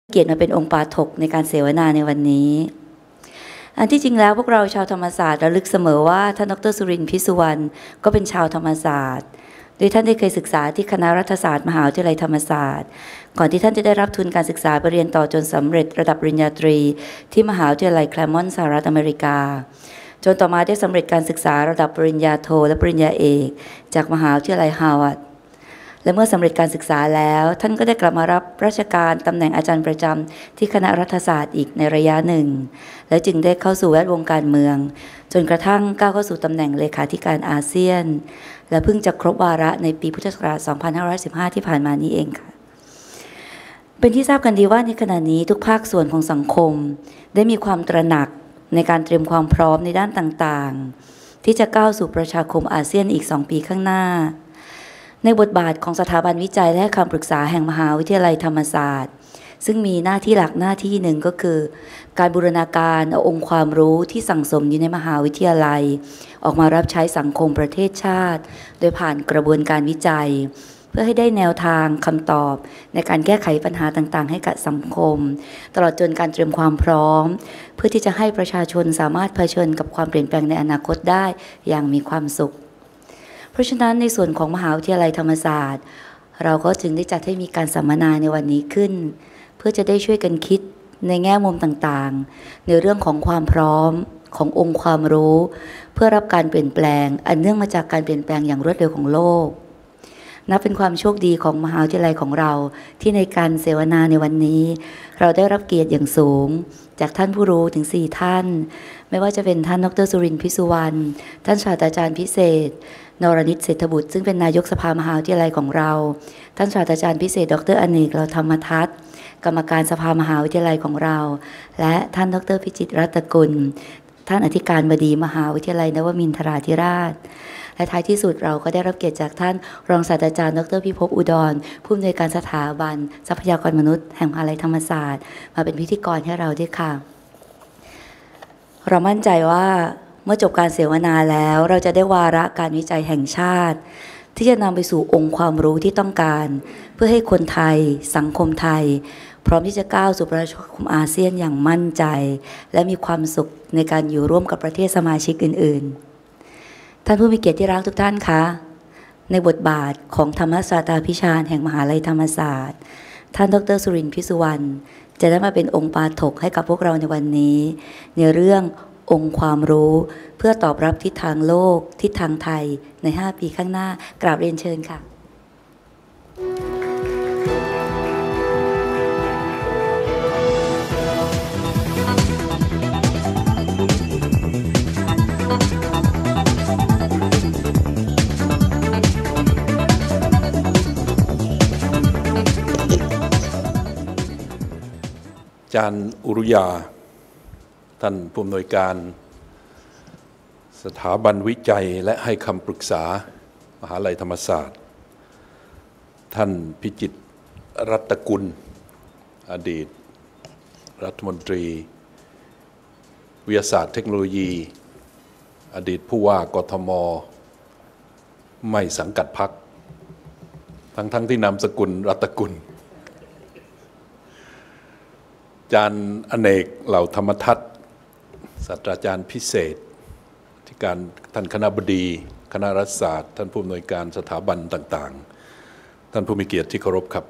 เกียรติมาเป็นองค์ปาฐกในการเสวนาในวันนี้อันที่จริงแล้วพวกเราชาวธรรมศาสตร์ระลึกเสมอว่าท่านดร.สุรินทร์ พิสุวรรณก็เป็นชาวธรรมศาสตร์โดยท่านได้เคยศึกษาที่คณะรัฐศาสตร์มหาวิทยาลัยธรรมศาสตร์ก่อนที่ท่านจะได้รับทุนการศึกษาไปเรียนต่อจนสำเร็จระดับปริญญาตรีที่มหาวิทยาลัยแคลมอนต์สหรัฐอเมริกาจนต่อมาได้สำเร็จการศึกษาระดับปริญญาโทและปริญญาเอกจากมหาวิทยาลัยฮาร์วาร์ดและเมื่อสำเร็จการศึกษาแล้วท่านก็ได้กลับมารับราชการตำแหน่งอาจารย์ประจำที่คณะรัฐศาสตร์อีกในระยะหนึ่งและจึงได้เข้าสู่แวดวงการเมืองจนกระทั่งก้าวเข้าสู่ตำแหน่งเลขาธิการอาเซียนและเพิ่งจะครบวาระในปีพุทธศักราช 2515 ที่ผ่านมานี้เองค่ะเป็นที่ทราบกันดีว่าในขณะนี้ทุกภาคส่วนของสังคมได้มีความตระหนักในการเตรียมความพร้อมในด้านต่างๆที่จะก้าวสู่ประชาคมอาเซียนอีก2 ปีข้างหน้าในบทบาทของสถาบันวิจัยและคำปรึกษาแห่งมหาวิทยาลัยธรรมศาสตร์ซึ่งมีหน้าที่หลักหน้าที่หนึ่งก็คือการบูรณาการเอาองค์ความรู้ที่สั่งสมอยู่ในมหาวิทยาลัยออกมารับใช้สังคมประเทศชาติโดยผ่านกระบวนการวิจัยเพื่อให้ได้แนวทางคำตอบในการแก้ไขปัญหาต่างๆให้กับสังคมตลอดจนการเตรียมความพร้อมเพื่อที่จะให้ประชาชนสามารถเผชิญกับความเปลี่ยนแปลงในอนาคตได้อย่างมีความสุขเพราะฉะนั้นในส่วนของมหาวิทยาลัยธรรมศาสตร์เราก็จึงได้จัดให้มีการสัมมนาในวันนี้ขึ้นเพื่อจะได้ช่วยกันคิดในแง่มุมต่างๆในเรื่องของความพร้อมขององค์ความรู้เพื่อรับการเปลี่ยนแปลงอันเนื่องมาจากการเปลี่ยนแปลงอย่างรวดเร็วของโลกนับเป็นความโชคดีของมหาวิทยาลัยของเราที่ในการเสวนาในวันนี้เราได้รับเกียรติอย่างสูงจากท่านผู้รู้ถึง4 ท่านไม่ว่าจะเป็นท่านดร.สุรินทร์ พิสุวรรณท่านศาสตราจารย์พิเศษนรณิต เศรษฐบุตรซึ่งเป็นนายกสภามหาวิทยาลัยของเราท่านศาสตราจารย์พิเศษดร.อเนก เหล่าธรรมทัศน์กรรมการสภามหาวิทยาลัยของเราและท่านดร.พิจิตรรัตนกุลท่านอธิการบดีมหาวิทยาลัยนวมินทราธิราชและท้ายที่สุดเราก็ได้รับเกียรติจากท่านรองศาสตราจารย์ดร.พิภพอุดรผู้อำนวยการสถาบันทรัพยากรมนุษย์แห่งมหาวิทยาลัยธรรมศาสตร์มาเป็นพิธีกรให้เราด้วยค่ะเรามั่นใจว่าเมื่อจบการเสวนาแล้วเราจะได้วาระการวิจัยแห่งชาติที่จะนำไปสู่องค์ความรู้ที่ต้องการเพื่อให้คนไทยสังคมไทยพร้อมที่จะก้าวสู่ประชาคมอาเซียนอย่างมั่นใจและมีความสุขในการอยู่ร่วมกับประเทศสมาชิกอื่นๆท่านผู้มีเกียรติที่รักทุกท่านคะในบทบาทของธรรมศาสตราพิชาญแห่งมหาวิทยาลัยธรรมศาสตร์ท่านดร.สุรินทร์ พิสุวรรณจะได้มาเป็นองค์ปาฐกให้กับพวกเราในวันนี้ในเรื่ององค์ความรู้เพื่อตอบรับทิศทางโลกทิศทางไทยใน5 ปีข้างหน้ากราบเรียนเชิญค่ะอาจารย์อุรุยาท่านผู้อำนวยการสถาบันวิจัยและให้คำปรึกษามหาวิทยาลัยธรรมศาสตร์ท่านพิจิตรรัตนกุลอดีตรัฐมนตรีวิทยาศาสตร์เทคโนโลยีอดีตผู้ว่ากทมไม่สังกัดพรรคทั้งที่นามสกุลรัตนกุลอาจารย์อเนก เหล่าธรรมทัศน์ศาสตราจารย์พิเศษที่การท่านคณบดีคณะรัฐศาสตร์ท่านผู้อำนวยการสถาบันต่างๆท่านผู้มีเกียรติที่เคารพครับ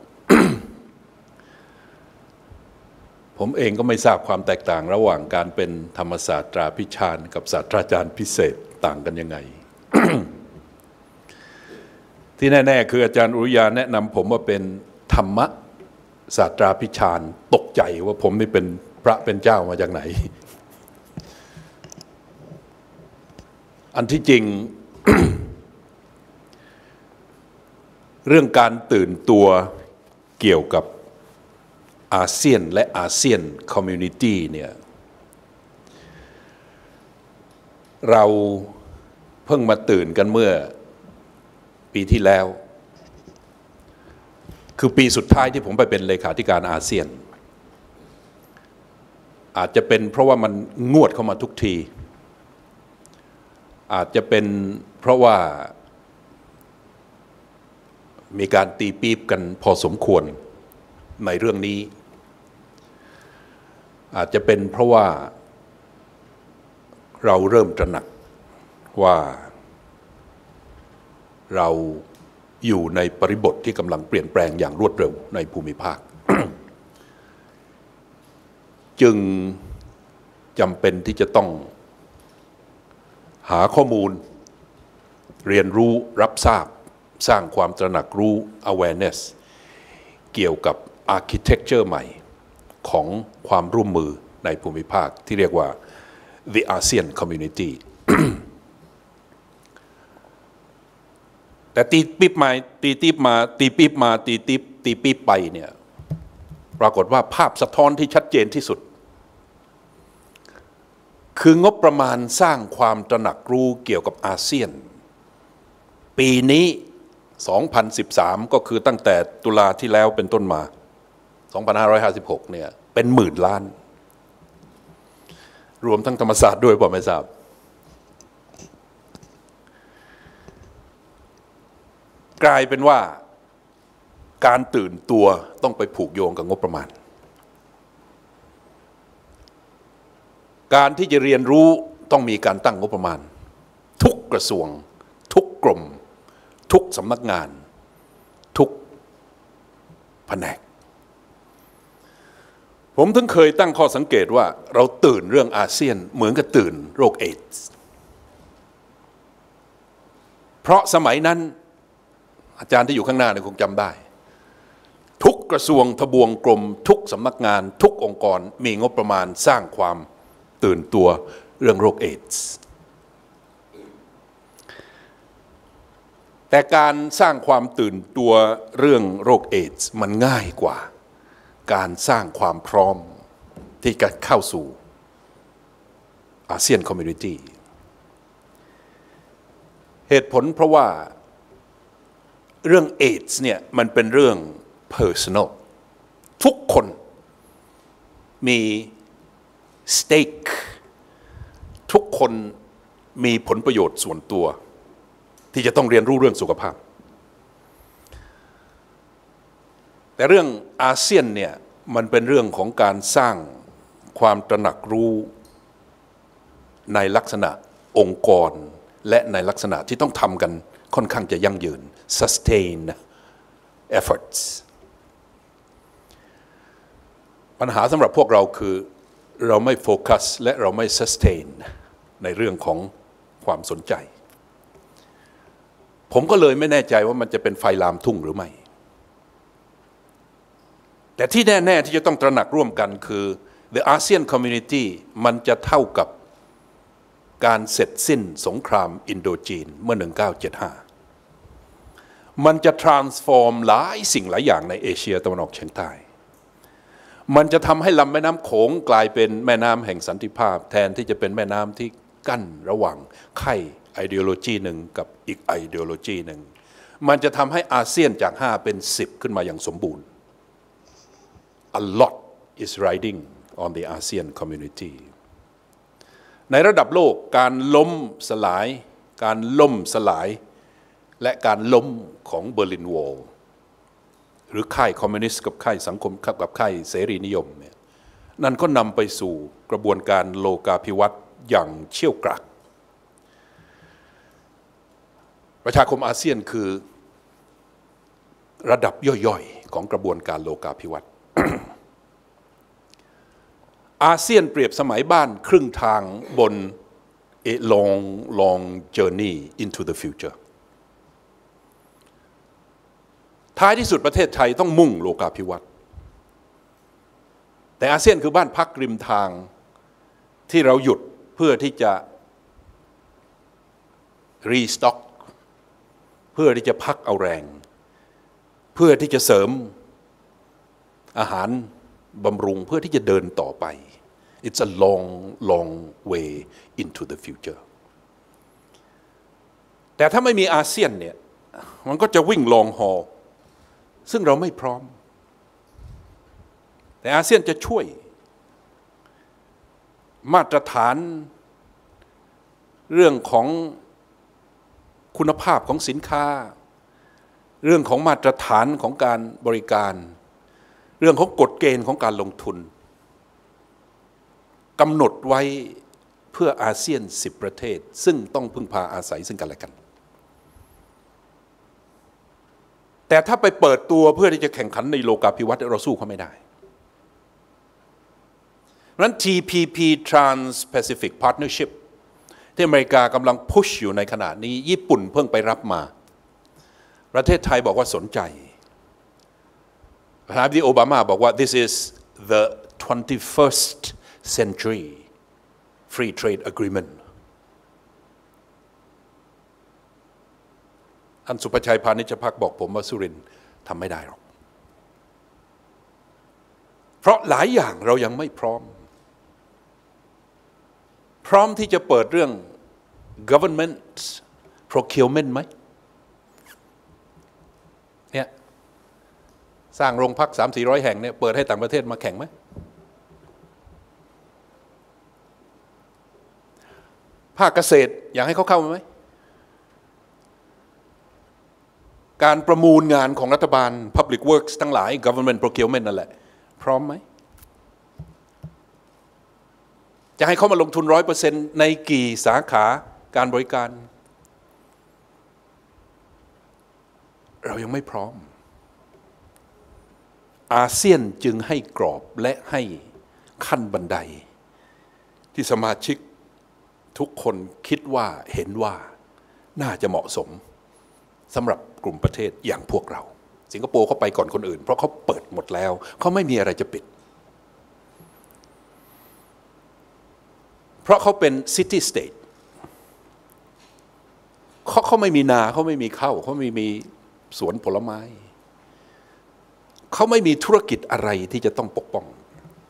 ผมเองก็ไม่ทราบความแตกต่างระหว่างการเป็นธรรมศาสตราพิชาญกับศาสตราจารย์พิเศษต่างกันยังไง ที่แน่ๆคืออาจารย์อุรุยาแนะนำผมว่าเป็นธรรมะศาสตราพิชาญตกใจว่าผมนี่เป็นพระเป็นเจ้ามาจากไหน อันที่จริง เรื่องการตื่นตัวเกี่ยวกับอาเซียนและอาเซียนคอมมูนิตี้เนี่ยเราเพิ่งมาตื่นกันเมื่อปีที่แล้วคือปีสุดท้ายที่ผมไปเป็นเลขาธิการอาเซียนอาจจะเป็นเพราะว่ามันงวดเข้ามาทุกทีอาจจะเป็นเพราะว่ามีการตีปี๊บกันพอสมควรในเรื่องนี้อาจจะเป็นเพราะว่าเราเริ่มตระหนักว่าเราอยู่ในบริบทที่กำลังเปลี่ยนแปลงอย่างรวดเร็วในภูมิภาค จึงจำเป็นที่จะต้องหาข้อมูลเรียนรู้รับทราบสร้างความตระหนักรู้ awareness เกี่ยวกับ architecture ใหม่ของความร่วมมือในภูมิภาคที่เรียกว่า the ASEAN Community แต่ตีปิ๊บไปเนี่ยปรากฏว่าภาพสะท้อนที่ชัดเจนที่สุดคืองบประมาณสร้างความตระหนักรู้เกี่ยวกับอาเซียนปีนี้ 2013 ก็คือตั้งแต่ตุลาที่แล้วเป็นต้นมา 2556 เนี่ยเป็นหมื่นล้านรวมทั้งธรรมศาสตร์ด้วยผมไม่ทราบกลายเป็นว่าการตื่นตัวต้องไปผูกโยงกับงบประมาณการที่จะเรียนรู้ต้องมีการตั้งงบประมาณทุกกระทรวงทุกกรมทุกสำนักงานทุกแผนกผมถึงเคยตั้งข้อสังเกตว่าเราตื่นเรื่องอาเซียนเหมือนกับตื่นโรคเอดส์เพราะสมัยนั้นอาจารย์ที่อยู่ข้างหน้าเนี่ยคงจำได้ทุกกระทรวงทบวงกรมทุกสำนักงานทุกองค์กรมีงบประมาณสร้างความตื่นตัวเรื่องโรคเอดส์แต่การสร้างความตื่นตัวเรื่องโรคเอดส์มันง่ายกว่าการสร้างความพร้อมที่จะเข้าสู่อาเซียนคอมมูนิตี้เหตุผลเพราะว่าเรื่องเอดส์เนี่ยมันเป็นเรื่อง personal ทุกคนมี stake ทุกคนมีผลประโยชน์ส่วนตัวที่จะต้องเรียนรู้เรื่องสุขภาพแต่เรื่องอาเซียนเนี่ยมันเป็นเรื่องของการสร้างความตระหนักรู้ในลักษณะองค์กรและในลักษณะที่ต้องทำกันค่อนข้างจะยั่งยืน sustain efforts ปัญหาสำหรับพวกเราคือเราไม่โฟกัสและเราไม่ sustain ในเรื่องของความสนใจผมก็เลยไม่แน่ใจว่ามันจะเป็นไฟลามทุ่งหรือไม่แต่ที่แน่ๆที่จะต้องตระหนักร่วมกันคือ the ASEAN Community มันจะเท่ากับการเสร็จสิ้นสงครามอินโดจีนเมื่อ 1975 มันจะ transform หลายสิ่งหลายอย่างในเอเชียตะวันออกเฉียงใต้มันจะทำให้ลำแม่น้ำโขงกลายเป็นแม่น้ำแห่งสันติภาพแทนที่จะเป็นแม่น้ำที่กั้นระหว่างไข่ไอเดียโลจีหนึ่งกับอีกไอเดียโลจีหนึ่งมันจะทำให้อาเซียนจาก5เป็น10ขึ้นมาอย่างสมบูรณ์ A lot is riding on the ASEAN community ในระดับโลกการล้มสลายและการล้มของเบอร์ลินวอลหรือค่ายคอมมิวนิสต์กับค่ายสังคมกับค่ายเสรีนิยมเนี่ยนั่นก็นำไปสู่กระบวนการโลกาภิวัตน์อย่างเชี่ยวกรากประชาคมอาเซียนคือระดับย่อยๆของกระบวนการโลกาภิวัตน์ อาเซียนเปรียบสมัยบ้านครึ่งทางบน a long journey into the future ท้ายที่สุดประเทศไทยต้องมุ่งโลกาภิวัตน์แต่อาเซียนคือบ้านพักริมทางที่เราหยุดเพื่อที่จะรีสต็อกเพื่อที่จะพักเอาแรงเพื่อที่จะเสริมอาหารบำรุงเพื่อที่จะเดินต่อไป It's a long way into the future แต่ถ้าไม่มีอาเซียนเนี่ยมันก็จะวิ่งลองฮอซึ่งเราไม่พร้อมแต่อาเซียนจะช่วยมาตรฐานเรื่องของคุณภาพของสินค้าเรื่องของมาตรฐานของการบริการเรื่องของกฎเกณฑ์ของการลงทุนกำหนดไว้เพื่ออาเซียน10 ประเทศซึ่งต้องพึ่งพาอาศัยซึ่งกันและกันแต่ถ้าไปเปิดตัวเพื่อที่จะแข่งขันในโลกาภิวัตน์เราสู้เขาไม่ได้เพราะฉะนั้น TPP Trans-Pacific Partnership ที่อเมริกากำลังพุชอยู่ในขณะนี้ญี่ปุ่นเพิ่งไปรับมาประเทศไทยบอกว่าสนใจประธานาธิบดีโอบามาบอกว่า this is the 21st century free trade agreement ท่านสุประชัยพานิชภักดิ์บอกผมว่าสุรินทร์ทำไม่ได้หรอกเพราะหลายอย่างเรายังไม่พร้อมที่จะเปิดเรื่อง government procurement ไหมเนี่ยสร้างโรงพัก300-400 แห่งเนี่ยเปิดให้ต่างประเทศมาแข่งไหมภาคเกษตรอยากให้เขาเข้ามาไหมการประมูลงานของรัฐบาล Public Works ทั้งหลาย Government Procurement นั่นแหละพร้อมไหมจะให้เขามาลงทุน 100% ในกี่สาขาการบริการเรายังไม่พร้อมอาเซียนจึงให้กรอบและให้ขั้นบันไดที่สมาชิกทุกคนคิดว่าเห็นว่าน่าจะเหมาะสมสำหรับกลุ่มประเทศอย่างพวกเราสิงคโปร์เขาไปก่อนคนอื่นเพราะเขาเปิดหมดแล้วเขาไม่มีอะไรจะปิดเพราะเขาเป็น city state เขาไม่มีนาเขาไม่มีข้าวเขาไม่มีสวนผลไม้เขาไม่มีธุรกิจอะไรที่จะต้องปกป้อง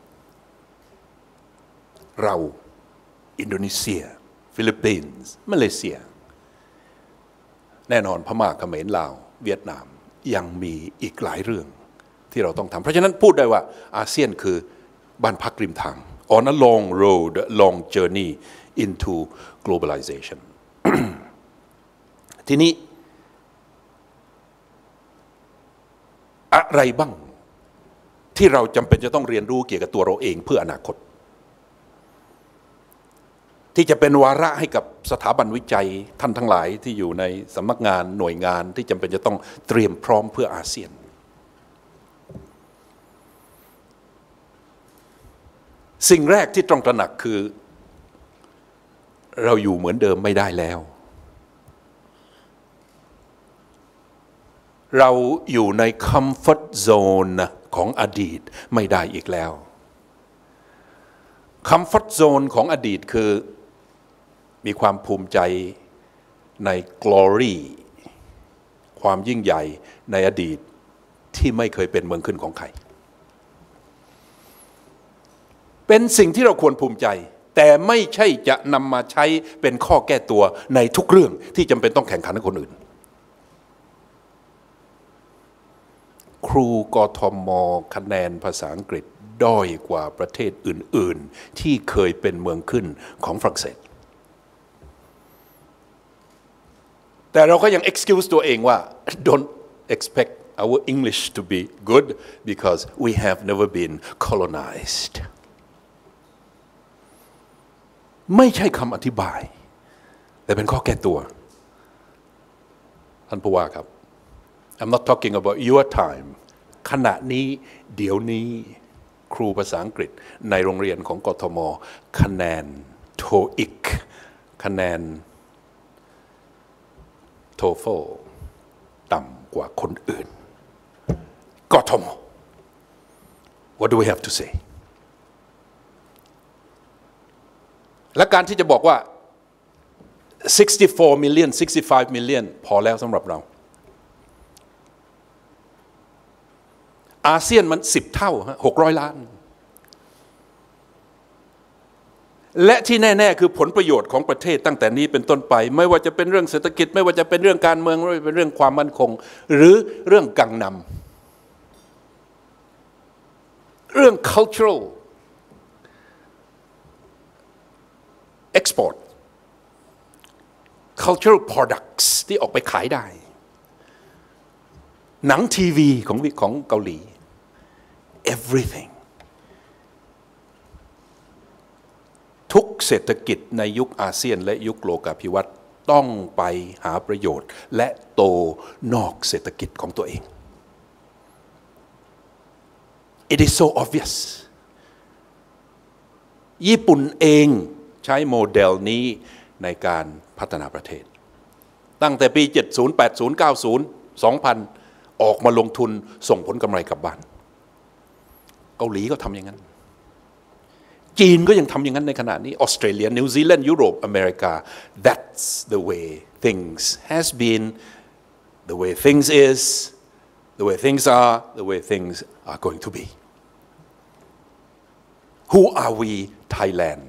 เราอินโดนีเซียฟิลิปปินส์มาเลเซียแน่นอนพม่าเขมรลาวเวียดนามยังมีอีกหลายเรื่องที่เราต้องทำเพราะฉะนั้นพูดได้ว่าอาเซียนคือบ้านพักริมทาง on a long road long journey into globalization ทีนี้อะไรบ้างที่เราจำเป็นจะต้องเรียนรู้เกี่ยวกับตัวเราเองเพื่ออนาคตที่จะเป็นวาระให้กับสถาบันวิจัยท่านทั้งหลายที่อยู่ในสำนักงานหน่วยงานที่จำเป็นจะต้องเตรียมพร้อมเพื่ออาเซียนสิ่งแรกที่ต้องตระหนักคือเราอยู่เหมือนเดิมไม่ได้แล้วเราอยู่ในคอมฟอร์ตโซนของอดีตไม่ได้อีกแล้วคอมฟอร์ตโซนของอดีตคือมีความภูมิใจใน glory ความยิ่งใหญ่ในอดีตที่ไม่เคยเป็นเมืองขึ้นของใครเป็นสิ่งที่เราควรภูมิใจแต่ไม่ใช่จะนำมาใช้เป็นข้อแก้ตัวในทุกเรื่องที่จำเป็นต้องแข่งขันกับคนอื่นครูกทม.คะแนนภาษาอังกฤษด้อยกว่าประเทศอื่นๆที่เคยเป็นเมืองขึ้นของฝรั่งเศสแต่เราก็ยัง excuse ตัวเองว่า don't expect our English to be good because we have never been colonized ไม่ใช่คำอธิบายแต่เป็นข้อแก้ตัวท่านผู้ว่าครับ I'm not talking about your time ขณะนี้เดี๋ยวนี้ครูภาษาอังกฤษในโรงเรียนของกทม.คะแนน TOEIC คะแนน TOEFL ต่ำกว่าคนอื่นกทม. What do we have to say และการที่จะบอกว่า64 million 65 million พอแล้วสำหรับเราอาเซียนมัน10 เท่า600 ล้านและที่แน่ๆคือผลประโยชน์ของประเทศตั้งแต่นี้เป็นต้นไปไม่ว่าจะเป็นเรื่องเศรษฐกิจไม่ว่าจะเป็นเรื่องการเมืองไม่ว่าจะเป็นเรื่องความมั่นคงหรือเรื่องกังนำเรื่อง cultural export cultural products ที่ออกไปขายได้หนังทีวีของเกาหลี everything ทุกเศรษฐกิจในยุคอาเซียนและยุคโลกาภิวัตน์ต้องไปหาประโยชน์และโตนอกเศรษฐกิจของตัวเอง It is so obvious ญี่ปุ่นเองใช้โมเดลนี้ในการพัฒนาประเทศตั้งแต่ปี 70 80 90 2000 ออกมาลงทุนส่งผลกำไรกลับบ้านเกาหลีก็ทำอย่างนั้นจีนก็ยังทำอย่างนั้นในขณะนี้ออสเตรเลียนิวซีแลนด์ยุโรปอเมริกา That's the way things has been the way things is the way things are the way things are going to be Who are we Thailand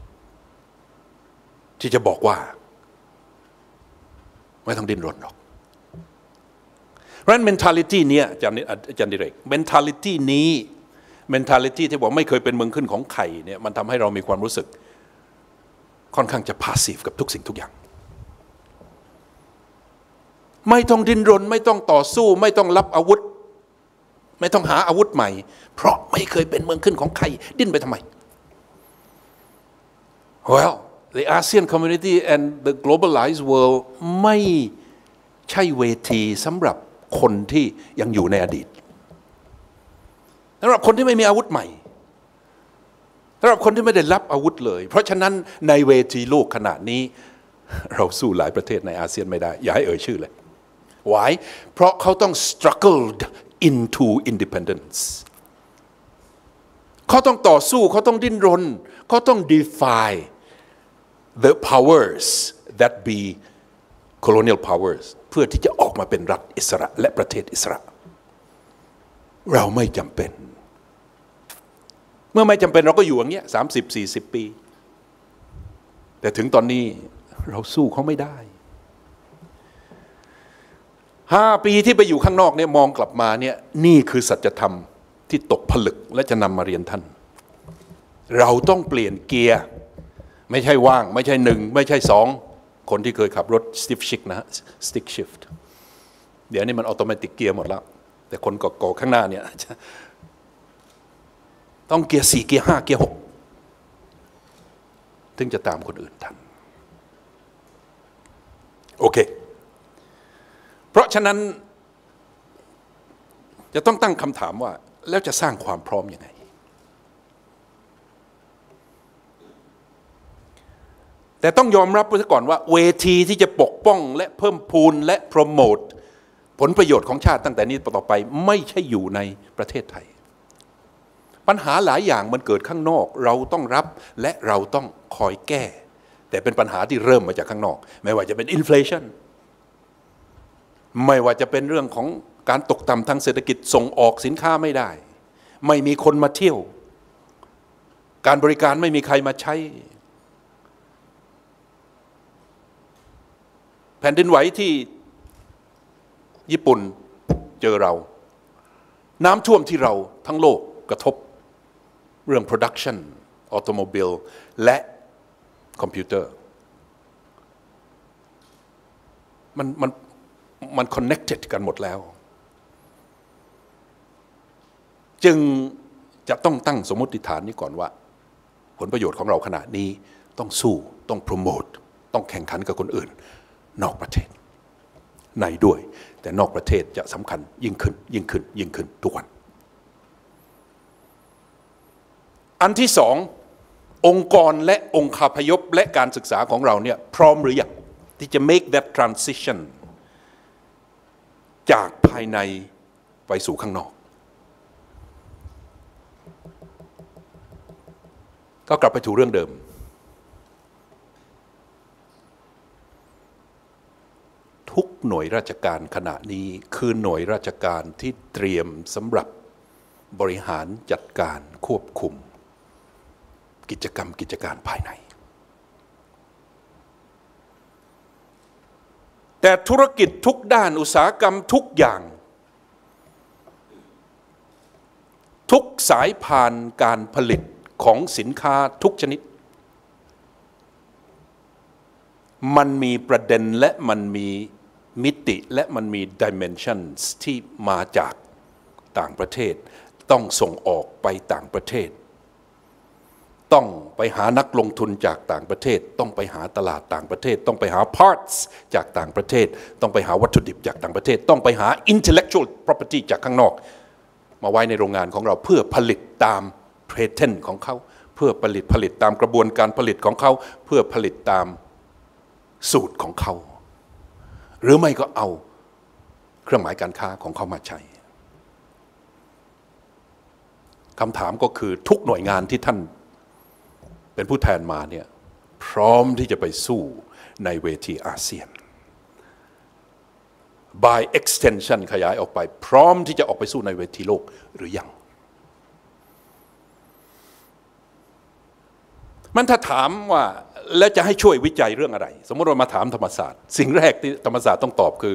ที่จะบอกว่าไม่ต้องดิ้นรนหรอกเพราะฉะนั้น mentality นี้อาจารย์ดิเรก mentality นี้ mentality ที่บอกไม่เคยเป็นเมืองขึ้นของไข่เนี่ยมันทำให้เรามีความรู้สึกค่อนข้างจะ passive กับทุกสิ่งทุกอย่างไม่ต้องดิ้นรนไม่ต้องต่อสู้ไม่ต้องรับอาวุธไม่ต้องหาอาวุธใหม่เพราะไม่เคยเป็นเมืองขึ้นของใครดิ้นไปทำไม Well the ASEAN community and the globalized world ไม่ใช่เวทีสำหรับคนที่ยังอยู่ในอดีตสำหรับคนที่ไม่มีอาวุธใหม่สำหรับคนที่ไม่ได้รับอาวุธเลยเพราะฉะนั้นในเวทีโลกขณะนี้เราสู้หลายประเทศในอาเซียนไม่ได้อย่าให้เอ่ยชื่อเลย Why เพราะเขาต้อง struggled into independence เขาต้องต่อสู้เขาต้องดิ้นรนเขาต้อง defy the powers that be colonial powers เพื่อที่จะออกมาเป็นรัฐอิสระและประเทศอิสระเราไม่จำเป็นเมื่อไม่จำเป็นเราก็อยู่อย่างเงี้ย30-40 ปีแต่ถึงตอนนี้เราสู้เขาไม่ได้5 ปีที่ไปอยู่ข้างนอกเนี่ยมองกลับมาเนี่ยนี่คือสัจธรรมที่ตกผลึกและจะนำมาเรียนท่านเราต้องเปลี่ยนเกียร์ไม่ใช่ว่างไม่ใช่1ไม่ใช่2คนที่เคยขับรถ stick shift นะ stick shift เดี๋ยวนี้มันออโตเมติกเกียร์หมดแล้วแต่คนก่อข้างหน้าเนี่ยต้องเกียร์4เกียร์5เกียร์6ถึงจะตามคนอื่นทันโอเคเพราะฉะนั้นจะต้องตั้งคำถามว่าแล้วจะสร้างความพร้อมยังไงแต่ต้องยอมรับไว้ก่อนว่าเวทีที่จะปกป้องและเพิ่มพูนและโปรโมทผลประโยชน์ของชาติตั้งแต่นี้ต่อไปไม่ใช่อยู่ในประเทศไทยปัญหาหลายอย่างมันเกิดข้างนอกเราต้องรับและเราต้องคอยแก้แต่เป็นปัญหาที่เริ่มมาจากข้างนอกไม่ว่าจะเป็นอินเฟลชันไม่ว่าจะเป็นเรื่องของการตกต่ำทางเศรษฐกิจส่งออกสินค้าไม่ได้ไม่มีคนมาเที่ยวการบริการไม่มีใครมาใช้แผ่นดินไหวที่ญี่ปุ่นเจอเราน้ำท่วมที่เราทั้งโลกกระทบเรื่อง production automobile และคอมพิวเตอร์มัน connected กันหมดแล้วจึงจะต้องตั้งสมมติฐานนี้ก่อนว่าผลประโยชน์ของเราขณะนี้ต้องสู้ต้องโปรโมทต้องแข่งขันกับคนอื่นนอกประเทศในด้วยแต่นอกประเทศจะสำคัญยิ่งขึ้นทุกวันอันที่สององค์กรและองคาพยพและการศึกษาของเราเนี่ยพร้อมหรือยังที่จะ make that transition จากภายในไปสู่ข้างนอกก็กลับไปถูเรื่องเดิมทุกหน่วยราชการขณะนี้คือหน่วยราชการที่เตรียมสำหรับบริหารจัดการควบคุมกิจการภายในแต่ธุรกิจทุกด้านอุตสาหกรรมทุกอย่างทุกสายพานการผลิตของสินค้าทุกชนิดมันมีประเด็นและมันมีมิติและมันมี dimensions ที่มาจากต่างประเทศต้องส่งออกไปต่างประเทศต้องไปหานักลงทุนจากต่างประเทศต้องไปหาตลาดต่างประเทศต้องไปหา parts จากต่างประเทศต้องไปหาวัตถุดิบจากต่างประเทศต้องไปหา intellectual property จากข้างนอกมาไว้ในโรงงานของเราเพื่อผลิตตาม patent ของเขาเพื่อผลิตตามกระบวนการผลิตของเขาเพื่อผลิตตามสูตรของเขาหรือไม่ก็เอาเครื่องหมายการค้าของเขามาใช้คำถามก็คือทุกหน่วยงานที่ท่านเป็นผู้แทนมาเนี่ยพร้อมที่จะไปสู้ในเวทีอาเซียน by extension ขยายออกไปพร้อมที่จะออกไปสู้ในเวทีโลกหรือยังมันถ้าถามว่าแล้วจะให้ช่วยวิจัยเรื่องอะไรสมมติว่ามาถามธรรมศาสตร์สิ่งแรกที่ธรรมศาสตร์ต้องตอบคือ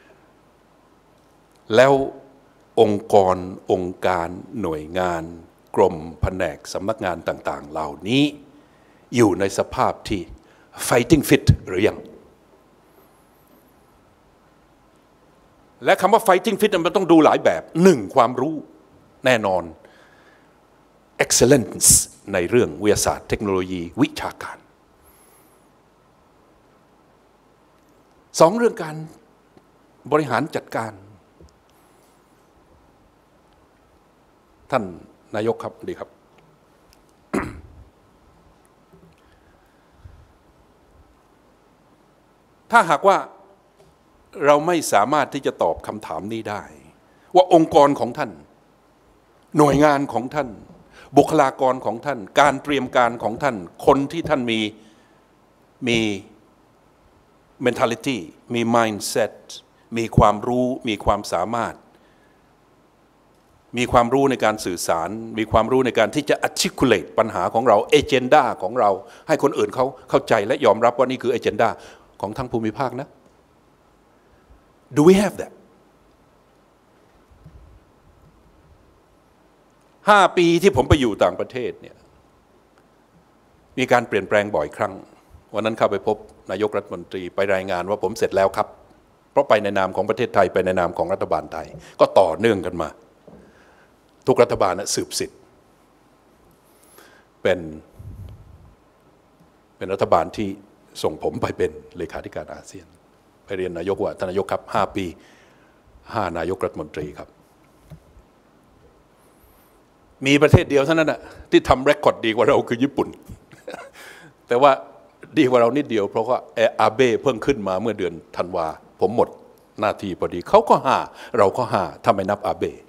แล้วองค์กรองค์การหน่วยงานกรมแผนกสำนักงานต่างๆเหล่านี้อยู่ในสภาพที่ fighting fit หรือยังและคำว่า fighting fit มันต้องดูหลายแบบหนึ่งความรู้แน่นอน excellence ในเรื่องวิทยาศาสตร์เทคโนโลยีวิชาการสองเรื่องการบริหารจัดการท่านนายกครับดีครับ ถ้าหากว่าเราไม่สามารถที่จะตอบคำถามนี้ได้ว่าองค์กรของท่านหน่วยงานของท่านบุคลากรของท่านการเตรียมการของท่านคนที่ท่านมี mentality มี mindset มีความรู้มีความสามารถมีความรู้ในการสื่อสารมีความรู้ในการที่จะ articulate ปัญหาของเรา agenda ของเราให้คนอื่นเขาเข้าใจและยอมรับว่านี่คือ agenda ของทั้งภูมิภาคนะ Do we have that 5 ปีที่ผมไปอยู่ต่างประเทศเนี่ยมีการเปลี่ยนแปลงบ่อยครั้งวันนั้นเข้าไปพบนายกรัฐมนตรีไปรายงานว่าผมเสร็จแล้วครับเพราะไปในนามของประเทศไทยไปในนามของรัฐบาลไทยก็ต่อเนื่องกันมาทุกรัฐบาลสืบสิทธิ์เป็นรัฐบาลที่ส่งผมไปเป็นเลขาธิการอาเซียนไปเรียนนายกว่าท่านนายกครับ5 ปี5 นายกรัฐมนตรีครับมีประเทศเดียวเท่านั้นนะที่ทำเรคคอร์ดดีกว่าเราคือญี่ปุ่น แต่ว่าดีกว่าเรานิดเดียวเพราะว่าอาเบ้เพิ่งขึ้นมาเมื่อเดือนธันวาผมหมดหน้าที่พอดีเขาก็5เราก็5ถ้าไม่นับอาเบ้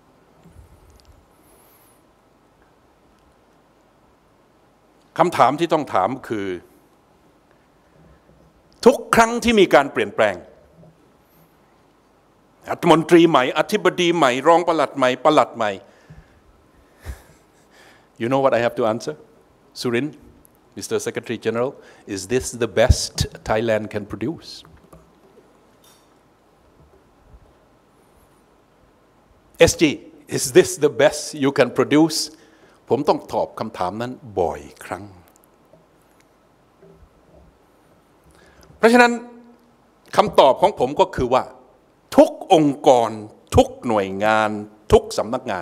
คำถามที่ต้องถามคือทุกครั้งที่มีการเปลี่ยนแปลงรัฐมนตรีใหม่อธิบดีใหม่รองปลัดใหม่ปลัดใหม่ You know what I have to answer Surin Mr. Secretary General is this the best Thailand can produce SG is this the best you can produceผมต้องตอบคำถามนั้นบ่อยครั้งเพราะฉะนั้นคำตอบของผมก็คือว่าทุกองค์กรทุกหน่วยงานทุกสำนักงาน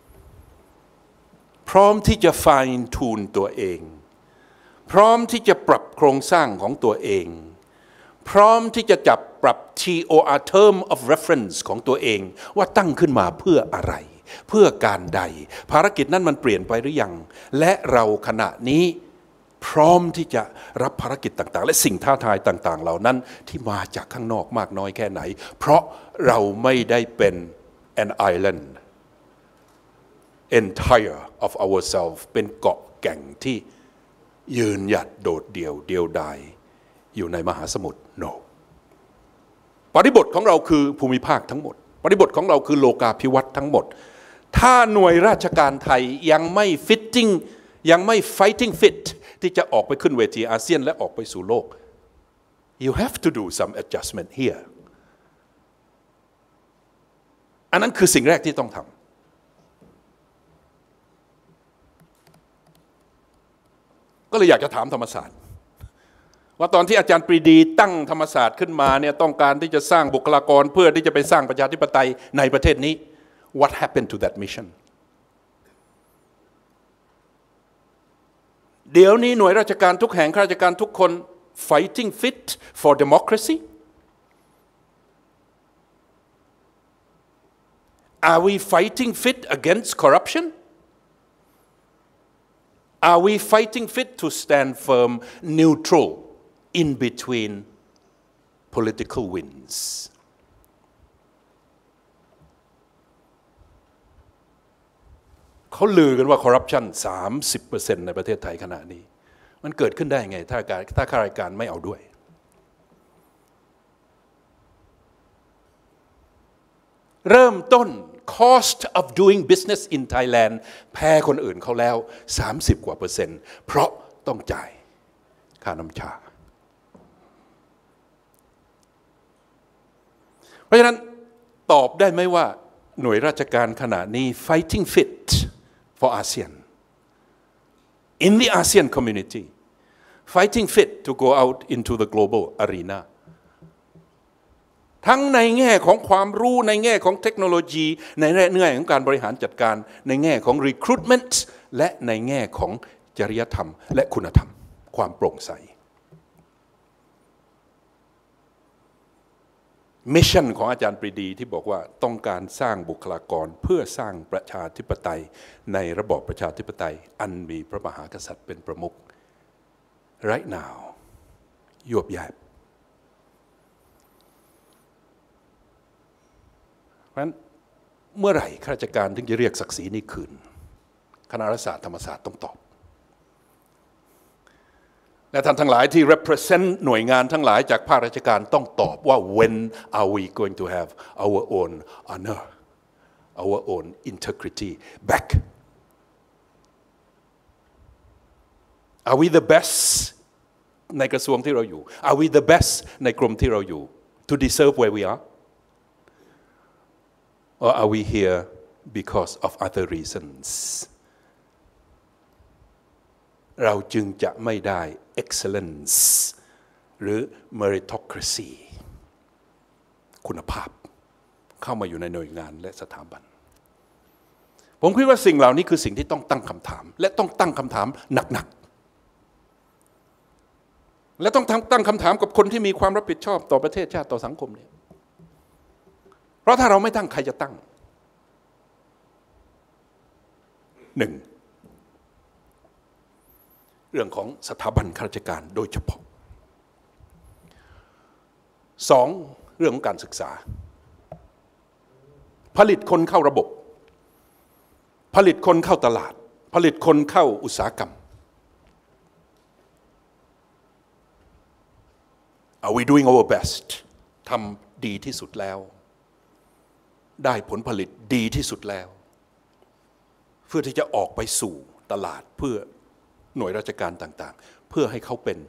พร้อมที่จะ fine tune ตัวเองพร้อมที่จะปรับโครงสร้างของตัวเองพร้อมที่จะจับปรับ TOR term of reference ของตัวเองว่าตั้งขึ้นมาเพื่ออะไรเพื่อการใดภารกิจนั้นมันเปลี่ยนไปหรือยังและเราขณะนี้พร้อมที่จะรับภารกิจต่างๆและสิ่งท้าทายต่างๆเหล่านั้นที่มาจากข้างนอกมากน้อยแค่ไหนเพราะเราไม่ได้เป็น an island entire of ourselves เป็นเกาะแก่งที่ยืนหยัดโดดเดี่ยวเดียวดายอยู่ในมหาสมุทร no บริบทของเราคือภูมิภาคทั้งหมดบริบทของเราคือโลกาภิวัตน์ทั้งหมดถ้าหน่วยราชการไทยยังไม่ fitting ยังไม่ fighting fit ที่จะออกไปขึ้นเวทีอาเซียนและออกไปสู่โลก you have to do some adjustment here อันนั้นคือสิ่งแรกที่ต้องทำก็เลยอยากจะถามธรรมศาสตร์ว่าตอนที่อาจารย์ปรีดีตั้งธรรมศาสตร์ขึ้นมาเนี่ยต้องการที่จะสร้างบุคลากรเพื่อที่จะไปสร้างประชาธิปไตยในประเทศนี้ what happened to that mission เดี๋ยวนี้หน่วยราชการทุกแห่งข้าราชการทุกคน fighting fit for democracy Are we fighting fit against corruption? Are we fighting fit to stand firm, neutral, in between political winds? เขาลือกันว่าคอร์รัปชัน 30% ในประเทศไทยขณะนี้มันเกิดขึ้นได้ไงถ้าข้าราชการไม่เอาด้วยเริ่มต้น cost of doing business in Thailand แพ้คนอื่นเขาแล้ว30 กว่า%เพราะต้องจ่ายค่าน้ำชาเพราะฉะนั้นตอบได้ไหมว่าหน่วยราชการขณะนี้ fighting fit for ASEAN in the ASEAN community fighting fit to go out into the global arenaทั้งในแง่ของความรู้ในแง่ของเทคโนโลยีในแง่ของการบริหารจัดการในแง่ของ recruitment และในแง่ของจริยธรรมและคุณธรรมความโปร่งใสมิชชั่นของอาจารย์ปรีดีที่บอกว่าต้องการสร้างบุคลากรเพื่อสร้างประชาธิปไตยในระบอบประชาธิปไตยอันมีพระมหากษัตริย์เป็นประมุข right now ยวบยาบเพราะฉะนั้นเมื่อไหร่ข้าราชการถึงจะเรียกศักดิ์ศรีนี้คืนคณะรัฐศาสตร์ธรรมศาสตร์ต้องตอบและท่านทั้งหลายที่ represent หน่วยงานทั้งหลายจากภาคราชการต้องตอบว่า when are we going to have our own honor our own integrity back are we the best ในกระทรวงที่เราอยู่ are we the best ในกรมที่เราอยู่ to deserve where we are or are we here because of other reasons เราจึงจะไม่ได้ excellence หรือ meritocracy คุณภาพเข้ามาอยู่ในหน่วยงานและสถาบันผมคิดว่าสิ่งเหล่านี้คือสิ่งที่ต้องตั้งคำถามและต้องตั้งคำถามหนักๆและต้องตั้งคำถามกับคนที่มีความรับผิดชอบต่อประเทศชาติต่อสังคมเนี่ยเพราะถ้าเราไม่ตั้งใครจะตั้งหนึ่งเรื่องของสถาบันข้าราชการโดยเฉพาะสองเรื่องของการศึกษาผลิตคนเข้าระบบผลิตคนเข้าตลาดผลิตคนเข้าอุตสาหกรรม Are we doing our best ทำดีที่สุดแล้วได้ผลผลิตดีที่สุดแล้วเพื่อที่จะออกไปสู่ตลาดเพื่อหน่วยราชการต่างๆเพื่อให้เขาเป็น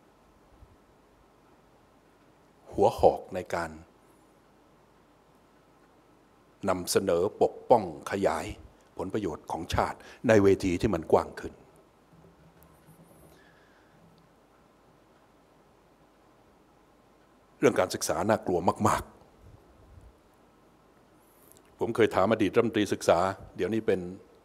หัวหอกในการนำเสนอปกป้องขยายผลประโยชน์ของชาติในเวทีที่มันกว้างขึ้นเรื่องการศึกษาน่ากลัวมากๆผมเคยถามอดีตรัฐมนตรีศึกษาเดี๋ยวนี้เป็น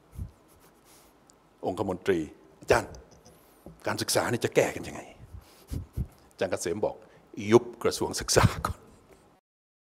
องคมนตรีอาจารย์การศึกษานี่จะแก้กันยังไงอาจารย์เกษมบอกยุบกระทรวงศึกษาก่อน